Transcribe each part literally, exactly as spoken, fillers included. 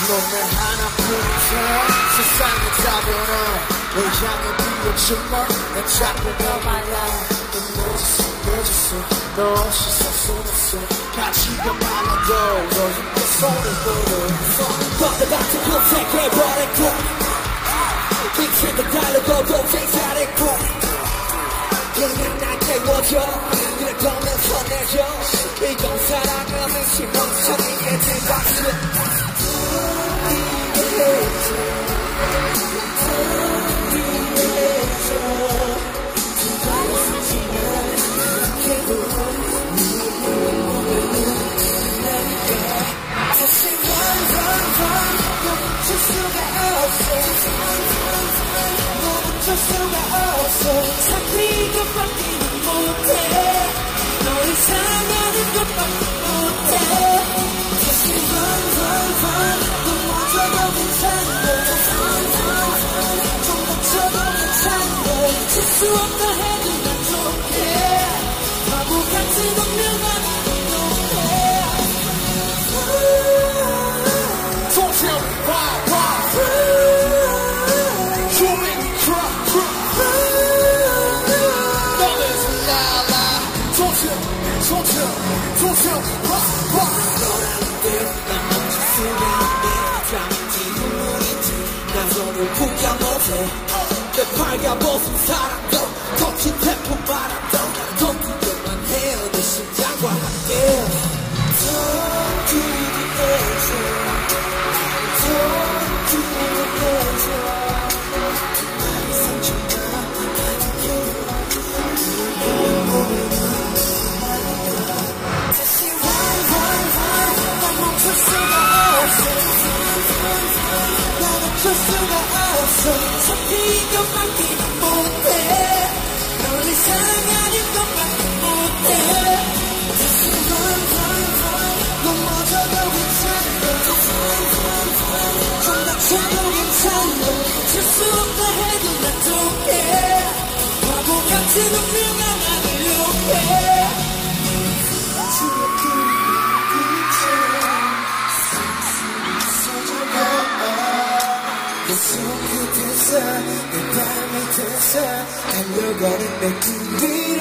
너네 하나뿐이야 세상의 답변은 내 향해 비었지만 내 자꾸 너 말야 너 늦었어 늦었어 너 없이 살 순 없어 같이 가만해도 너 힘내 손을 보내 뻗어 같은 검색해버렸고 빛을 더 달르고 동생 잘했고 그냥 날 깨워줘 그래 보면서 내줘 이건 사랑하는 심멍청이게 된 박수 잡힌 것밖에는 못해 너를 사랑하는 것밖에 못해 다시 run run run 너 먼저도 괜찮아 좀 다쳐도 괜찮아 실수 없다 해도 난 좋게 바보 같은 운명만 못해 Don't tell me why, why You make me cry, cry Nothing's a lie, lie Don't tell me, don't tell me, don't tell me why, why 너라는 듯 난 멈출 수가 없네 잠인지 눈물인지 난 손을 포기 못해 내 밝아벗은 사랑도 거친 태풍 바람도 날 덮이기만 해요 내 심장과 함께 Don't do the edge Don't do the edge 나의 상처가 다시 run run run 난 멈출 수가 없어 난 멈출 수가 없어 잡힌 것밖에는 못해 너를 사랑하는 것밖에 못해 다시 run run run 넌 먼저도 괜찮아 좀 다쳐도 괜찮아 실수 없다 해도 난 좋게 바보 같은 운명아 나를 욕해 내 손끝에서 내 발밑에서 달려가는 내 꿈이란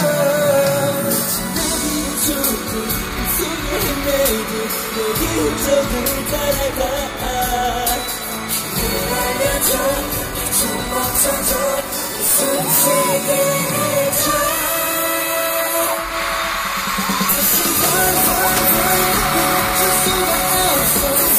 나의 조금 숨을 헤매듯 너의 흔적을 따라가 날 알려줘 좀 멈춰줘 무슨 세계에서 다시 run run run 멈출 수가 없어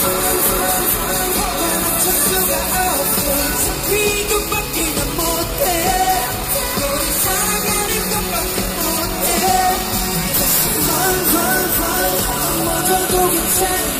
이것밖에 난 못해 너를 사랑하는 것밖에 못해 Run run run 먼저도 괜찮아